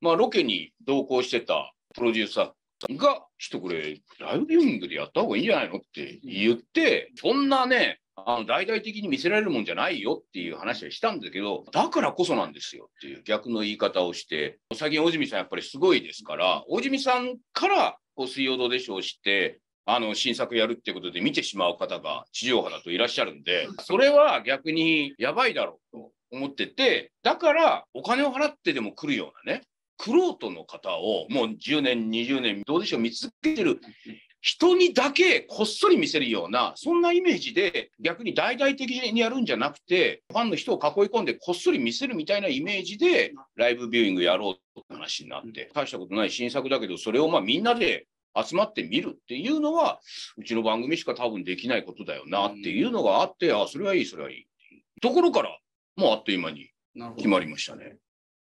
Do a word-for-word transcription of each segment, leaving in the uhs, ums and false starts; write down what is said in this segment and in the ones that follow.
まあ、ロケに同行してたプロデューサーが、ちょっとこれ、ライブビューイングでやった方がいいんじゃないのって言って、そんなね、あの大々的に見せられるもんじゃないよっていう話はしたんだけど、だからこそなんですよっていう逆の言い方をして、最近、大泉さんやっぱりすごいですから、大泉さんからこう水曜どうでしょうを知って、あの新作やるってことで見てしまう方が地上波だといらっしゃるんで、それは逆にやばいだろうと思ってて、だからお金を払ってでも来るようなね、玄人の方をもうじゅうねん、にじゅうねん、どうでしょう、見続けてる人にだけこっそり見せるような、そんなイメージで逆に大々的にやるんじゃなくて、ファンの人を囲い込んでこっそり見せるみたいなイメージでライブビューイングやろうって話になって、大したことない新作だけど、それをまあみんなで集まってみるっていうのは、うちの番組しか多分できないことだよなっていうのがあって、あ、それはいい、それはいい。ところから、もうあっという間に決まりましたね。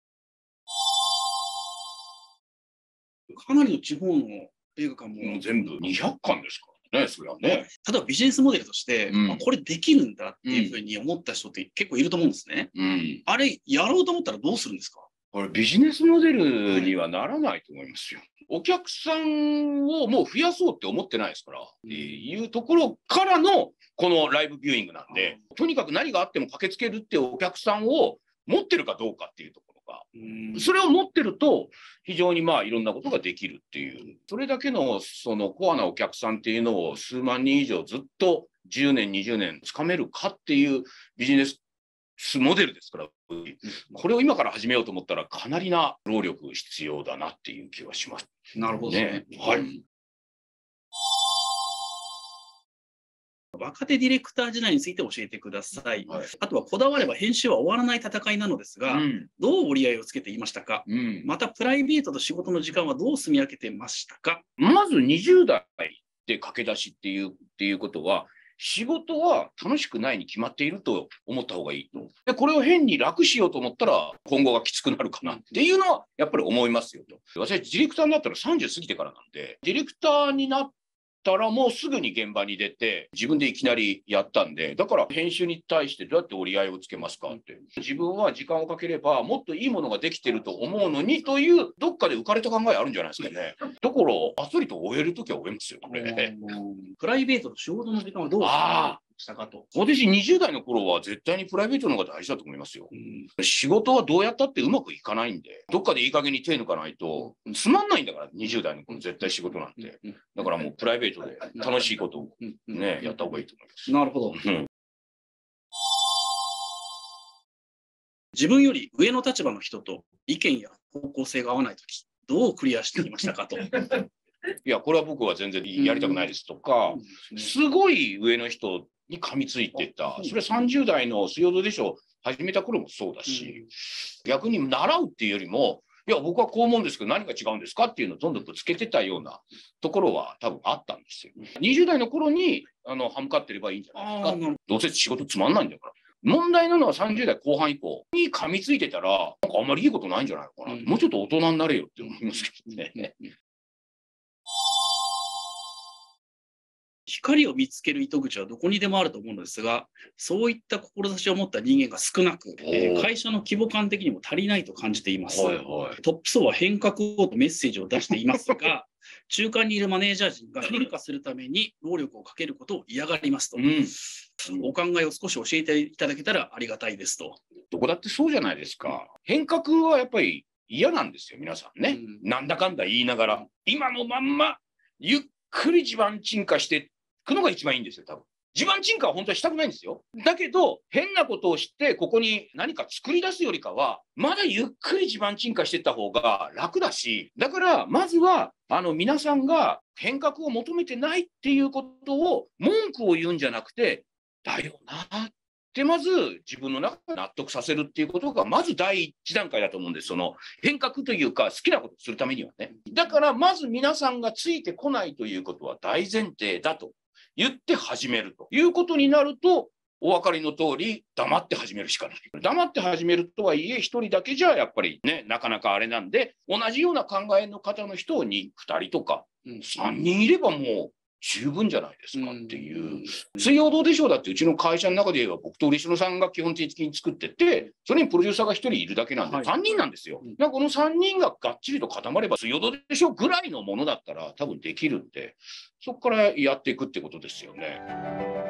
かなりの地方の映画館も、 もう全部にひゃっかんですからね、それはね。 例えばビジネスモデルとして、 うんあ、これできるんだっていうふうに思った人って結構いると思うんですね。 うん。 あれ、やろうと思ったらどうするんですか？ これビジネスモデルにはならないと思いますよ。お客さんをもう増やそうって思ってないですから、っていうところからのこのライブビューイングなんで、とにかく何があっても駆けつけるってお客さんを持ってるかどうかっていうところが、それを持ってると非常にまあいろんなことができるっていう、それだけのそのコアなお客さんっていうのを数万人以上ずっとじゅうねん、にじゅうねんつかめるかっていうビジネスモデルですから、これを今から始めようと思ったらかなりな労力必要だなっていう気はします。 なるほどね。 はい。 若手ディレクター時代について教えてください。 はい、 あとは、こだわれば編集は終わらない戦いなのですが、うん、どう折り合いをつけていましたか？うん、また、プライベートと仕事の時間はどう住み分けてましたか？ まずにじゅう代で駆け出しっていう、っていうことは、仕事は楽しくないに決まっていると思った方がいいと。で、これを変に楽しようと思ったら、今後がきつくなるかなっていうのは、やっぱり思いますよと。私、ディレクターになったらさんじゅう過ぎてからなんで、ディレクターになったらもうすぐに現場に出て、自分でいきなりやったんで、だから編集に対してどうやって折り合いをつけますかって。自分は時間をかければ、もっといいものができてると思うのにという、どっかで浮かれた考えあるんじゃないですかね。だから、あっそりと終えるときは終えますよ、これ。 プライベートと仕事の時間はどうしたかと。 私、にじゅう代の頃は絶対にプライベートの方が大事だと思いますよ。うん、仕事はどうやったってうまくいかないんで、どっかでいい加減に手抜かないと、つまんないんだから、にじゅう代の頃絶対仕事なんて。だからもうプライベートで楽しいことをね、やった方がいいと思います。 なるほど。うん、自分より上の立場の人と意見や方向性が合わないとき、どうクリアしていましたかと。 いや、これは僕は全然やりたくないですとか、すごい上の人に噛みついてた。それはさんじゅう代の水曜どうでしょう始めた頃もそうだし、逆に習うっていうよりも、いや、僕はこう思うんですけど何が違うんですかっていうのをどんどんぶつけてたようなところは多分あったんですよ。にじゅう代の頃にあの歯向かってればいいんじゃないですか。どうせ仕事つまんないんだから。問題なのはさんじゅう代後半以降に噛みついてたら、なんかあんまりいいことないんじゃないのかな。もうちょっと大人になれよって思いますけどね。 光を見つける糸口はどこにでもあると思うのですが、そういった志を持った人間が少なく、えー、会社の規模感的にも足りないと感じています。はいはい、トップ層は変革をとメッセージを出していますが、中間にいるマネージャー陣が変化するために労力をかけることを嫌がりますと。うん、お考えを少し教えていただけたらありがたいですと。 どこだってそうじゃないですか。変革はやっぱり嫌なんですよ、皆さんね。うん、なんだかんだ言いながら、今のまんまゆっくり地盤沈下していくのが一番いいんですよ、多分。地盤沈下は本当はしたくないんですよ。だけど、変なことをして、ここに何か作り出すよりかは、まだゆっくり地盤沈下していった方が楽だし、だから、まずは、あの、皆さんが変革を求めてないっていうことを、文句を言うんじゃなくて、だよなってまず自分の中で納得させるっていうことがまず第一段階だと思うんです。その変革というか好きなことをするためにはね。だからまず皆さんがついてこないということは大前提だと言って始めるということになると、お分かりの通り黙って始めるしかない。黙って始めるとはいえ一人だけじゃやっぱりね、なかなかあれなんで、同じような考えの方の人にふたりとかさんにんいればもう十分じゃないですかっていう。水曜どうでしょうだってうちの会社の中で言えば僕と嬉野さんが基本的に作ってて、それにプロデューサーがひとりいるだけなんで、はい、さんにんなんですよ。だからこのさんにんががっちりと固まれば水曜どうでしょうぐらいのものだったら多分できるんで、そこからやっていくってことですよね。